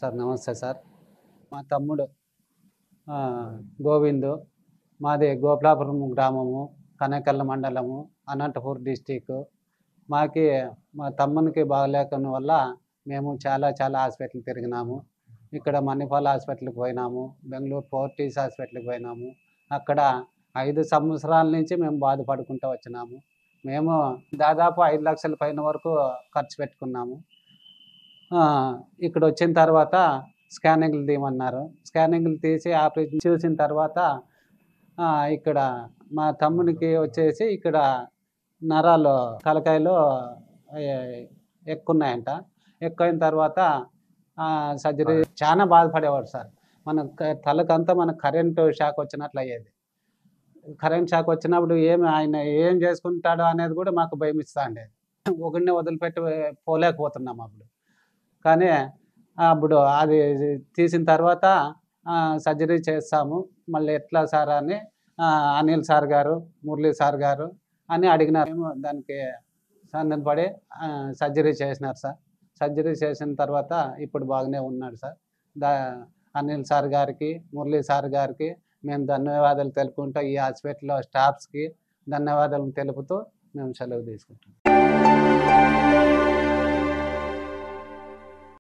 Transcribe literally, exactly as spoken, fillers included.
Sir నమస్తే sir. మా తమ్ముడు ఆహ్, గోవిందు. మాది గోపులాపురం గ్రామము, కనేకల్ మండలము, అనంతపూర్ డిస్ట్రిక్టు. మాకి మా తమ్మునికి బాగాలేకున్న వల్ల మేము చాలా చాలా హాస్పిటల్ తిరిగినాము. ఇక్కడ మణిపాల్ హాస్పిటల్‌కి పోయినాము. బెంగుళూరు ఫోర్టీస్ హాస్పిటల్‌కి పోయినాము. అక్కడ ఐదు సంవత్సరాల నుంచి మేము బాధపడుకుంటూ వచ్చినాము. మేము దాదాపు ఐదు లక్షల పైన వరకు ఖర్చు పెట్టుకున్నాము. ఆ! ఇక్కడొచ్చిన తర్వాత స్కానింగ్‌లు తీయమన్నారు. స్కానింగ్‌లు తీసి ఆపరేషన్ చూసిన తర్వాత ఆహ్, ఇక్కడ మా తమ్మునికి వచ్చేసి ఇక్కడ నరాలు తలకాయలో ఎ ఎక్కున్నాయంట. ఎక్కువైన తర్వాత ఆహ్, సర్జరీ చానా బాధపడేవాడు సార్. మన క తలకంతా మనకు కరెంటు షాక్ వచ్చినట్లు అయ్యేది. కరెంట్ షాక్ వచ్చినప్పుడు ఏమి ఆయన ఏం చేసుకుంటాడో అనేది కూడా మాకు భయమిస్తాండేది. ఒకడినే వదిలిపెట్టి పోలేకపోతున్నాం అప్పుడు. కానీ అప్పుడు అది తీసిన తర్వాత ఆహ్, సర్జరీ చేస్తాము. మళ్ళీ ఎట్లా సార్ అని ఆహ్, అనిల్ సార్ గారు, మురళీ సార్ గారు అని అడిగినారు. మేము దానికి సందనపడి ఆహ్, సర్జరీ చేసినారు సార్. సర్జరీ చేసిన తర్వాత ఇప్పుడు బాగానే ఉన్నాడు సార్. దా అనిల్ సార్ గారికి, మురళీ సార్ గారికి మేము ధన్యవాదాలు తెలుపుకుంటూ ఈ హాస్పిటల్‌లో స్టాఫ్స్‌కి ధన్యవాదాలు తెలుపుతూ మేము సెలవు తీసుకుంటున్నాం.